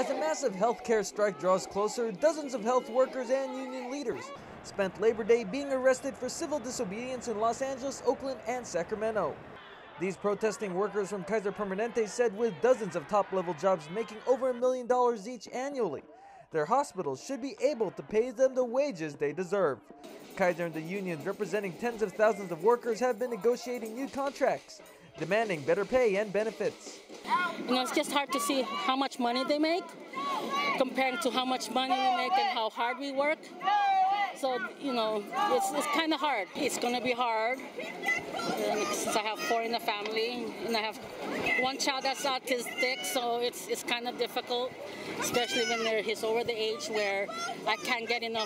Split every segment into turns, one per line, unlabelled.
As a massive healthcare strike draws closer, dozens of health workers and union leaders spent Labor Day being arrested for civil disobedience in Los Angeles, Oakland, and Sacramento. These protesting workers from Kaiser Permanente said with dozens of top-level jobs making over $1 million each annually, their hospitals should be able to pay them the wages they deserve. Kaiser and the unions representing tens of thousands of workers have been negotiating new contracts, demanding better pay and benefits.
It's just hard to see how much money they make comparing to how much money we make and how hard we work. So, it's kind of hard. It's going to be hard since I have 4 in the family and I have one child that's autistic, so it's kind of difficult, especially when he's over the age where I can't get enough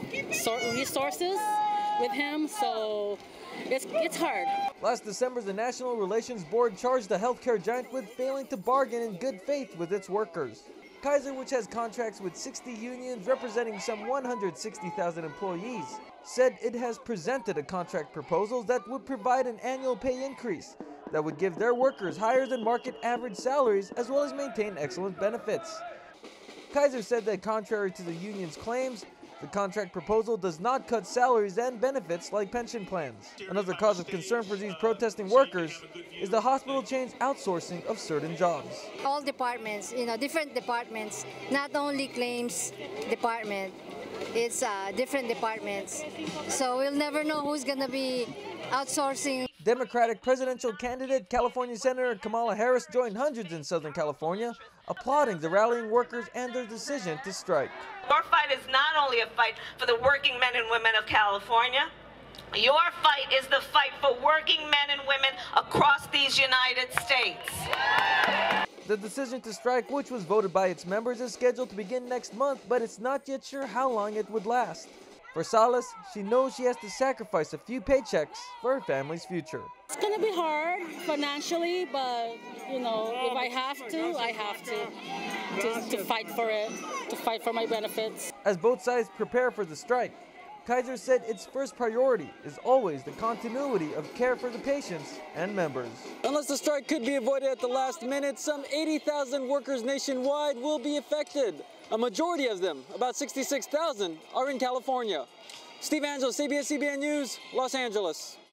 resources with him, so it's hard.
Last December, the National Relations Board charged the healthcare giant with failing to bargain in good faith with its workers. Kaiser, which has contracts with 60 unions representing some 160,000 employees, said it has presented a contract proposal that would provide an annual pay increase that would give their workers higher than market average salaries as well as maintain excellent benefits. Kaiser said that contrary to the union's claims, the contract proposal does not cut salaries and benefits like pension plans. Another cause of concern for these protesting workers is the hospital chain's outsourcing of certain jobs.
All departments, different departments, not only claims department, it's different departments. So we'll never know who's going to be outsourcing.
Democratic presidential candidate California Senator Kamala Harris joined hundreds in Southern California, applauding the rallying workers and their decision to strike.
Your fight is not only a fight for the working men and women of California, your fight is the fight for working men and women across these United States.
The decision to strike, which was voted by its members, is scheduled to begin next month, but it's not yet sure how long it would last. For Salas, she knows she has to sacrifice a few paychecks for her family's future.
It's going to be hard financially, but if I have to fight for it, to fight for my benefits.
As both sides prepare for the strike, Kaiser said its first priority is always the continuity of care for the patients and members. Unless the strike could be avoided at the last minute, some 80,000 workers nationwide will be affected. A majority of them, about 66,000, are in California. Steve Angeles, ABS-CBN News, Los Angeles.